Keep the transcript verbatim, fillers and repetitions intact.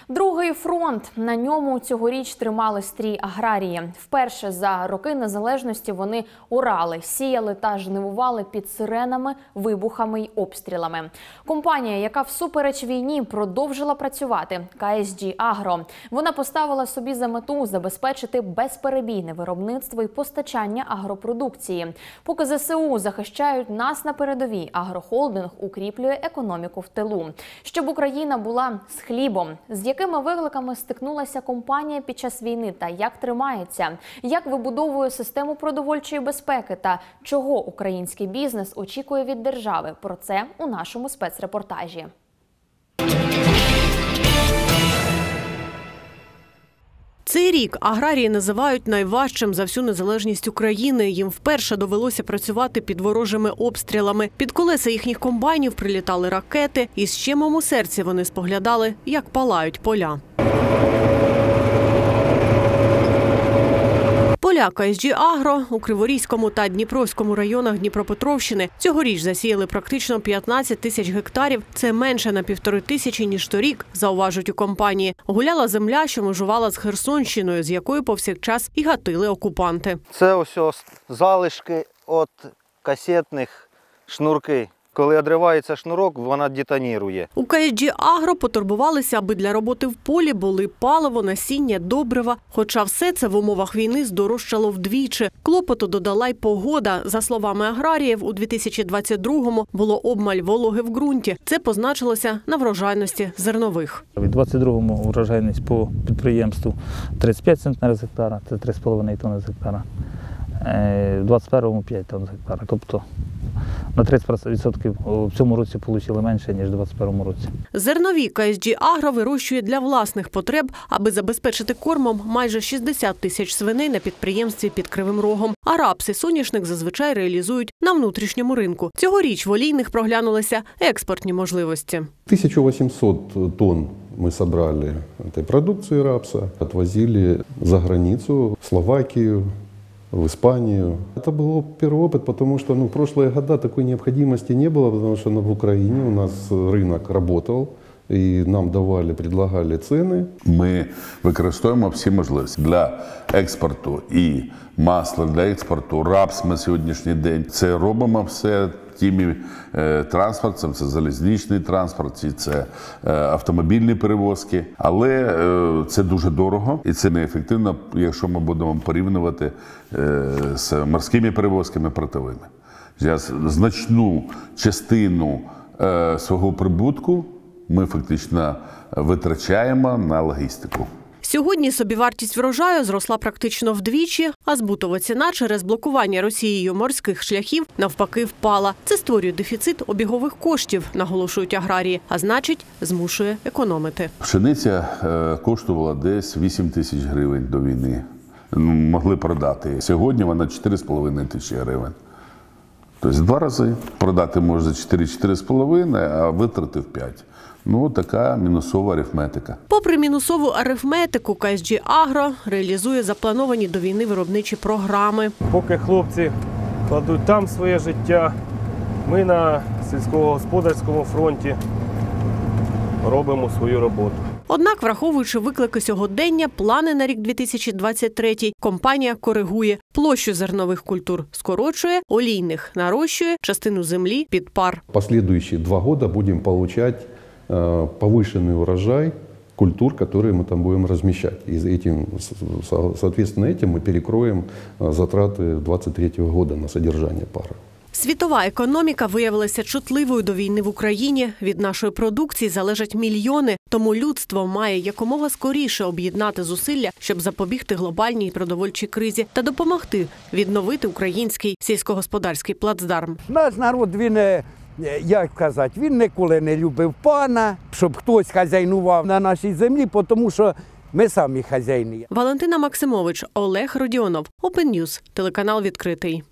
Другий фронт. На ньому цьогоріч тримали стрій аграрії. Вперше за роки незалежності вони орали, сіяли та жнивували під сиренами, вибухами й обстрілами. Компанія, яка всупереч війні продовжила працювати – ка ес джі Агро. Вона поставила собі за мету забезпечити безперебійне виробництво і постачання агропродукції. Поки зе се у захищають нас на передовій, агрохолдинг укріплює економіку в тилу. Щоб Україна була з хлібом. З якими викликами стикнулася компанія під час війни та як тримається? Як вибудовує систему продовольчої безпеки та чого український бізнес очікує від держави? Про це у нашому спецрепортажі. Цей рік аграрії називають найважчим за всю незалежність України. Їм вперше довелося працювати під ворожими обстрілами. Під колеса їхніх комбайнів прилітали ракети. І з щемом у серці вони споглядали, як палають поля. Поля ка ес джі Агро у Криворізькому та Дніпровському районах Дніпропетровщини цьогоріч засіяли практично п'ятнадцять тисяч гектарів. Це менше на півтори тисячі, ніж торік, зауважують у компанії. Гуляла земля, що межувала з Херсонщиною, з якої повсякчас і гатили окупанти. Це ось залишки від касетних шнурки. Коли відривається шнурок, вона детонірує. У ка ес джі Агро потурбувалися, аби для роботи в полі були паливо, насіння, добрива. Хоча все це в умовах війни здорожчало вдвічі. Клопоту додала й погода. За словами аграріїв, у дві тисячі двадцять другому було обмаль вологи в ґрунті. Це позначилося на врожайності зернових. У двадцять другому врожайність по підприємству тридцять п'ять центнерів з гектара, це три з половиною тонни з гектара. У двадцять першому п'ять тонн з гектара. Тобто на тридцять відсотків в цьому році отримали менше, ніж у двадцять першому році. Зернові ка ес джі Агро вирощує для власних потреб, аби забезпечити кормом майже шістдесят тисяч свиней на підприємстві під Кривим Рогом. А рапс і соняшник зазвичай реалізують на внутрішньому ринку. Цьогоріч в олійних проглянулися експортні можливості. тисяча вісімсот тонн ми зібрали цієї продукції рапса, відвозили за границю, в Словакію, в Испанию. Это был первый опыт, потому что ну, в прошлые года такой необходимости не было, потому что ну, в Украине у нас рынок работал, і нам давали, предлагали ціни. Ми використовуємо всі можливості для експорту і масла, для експорту рапс на сьогоднішній день. Це робимо все тими е, транспортом, це залізничний транспорт, це е, автомобільні перевозки. Але е, це дуже дорого і це неефективно, якщо ми будемо порівнювати е, з морськими перевозками портовими. Значну частину е, свого прибутку ми фактично витрачаємо на логістику. Сьогодні собівартість врожаю зросла практично вдвічі, а збутова ціна через блокування Росією морських шляхів навпаки впала. Це створює дефіцит обігових коштів, наголошують аграрії, а значить змушує економити. Пшениця коштувала десь вісім тисяч гривень до війни. Могли продати. Сьогодні вона чотири з половиною тисячі гривень. Тобто два рази продати може за чотири-чотири з половиною, а витрати в п'ять. Ну, така мінусова арифметика. Попри мінусову арифметику, ка ес джі Агро реалізує заплановані до війни виробничі програми. Поки хлопці кладуть там своє життя, ми на сільськогосподарському фронті робимо свою роботу. Однак, враховуючи виклики сьогодення, плани на рік дві тисячі двадцять третій, компанія коригує. Площу зернових культур скорочує, олійних нарощує, частину землі під пар. Послідуючі два роки будемо отримати повышенный урожай культур, которые мы там будем размещать. И этим, соответственно, этим мы перекроем затраты двадцать третьего года на содержание пара. Світова економіка виявилася чутливою до війни в Україні. Від нашої продукції залежать мільйони, тому людство має якомога скоріше об'єднати зусилля, щоб запобігти глобальній продовольчій кризі та допомогти відновити український сільськогосподарський плацдарм. Наш народ, він, як казати, він ніколи не любив пана, щоб хтось хазяйнував на нашій землі, тому що ми самі хазяїни. Валентина Максимович, Олег Родіонов, Open News, телеканал «Відкритий».